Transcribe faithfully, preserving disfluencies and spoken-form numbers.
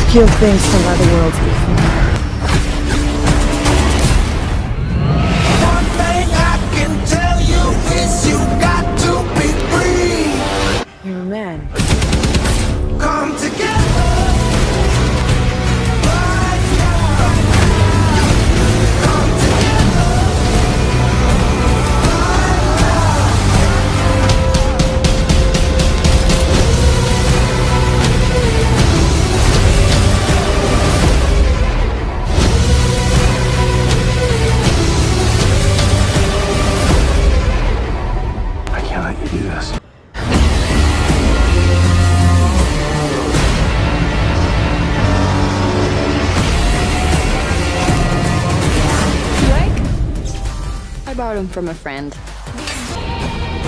kill things from other worlds before. One thing I can tell you is you got to be free. You're a man. Come together. Right now. Come together. Right now. I can't let you do this. I borrowed them from a friend.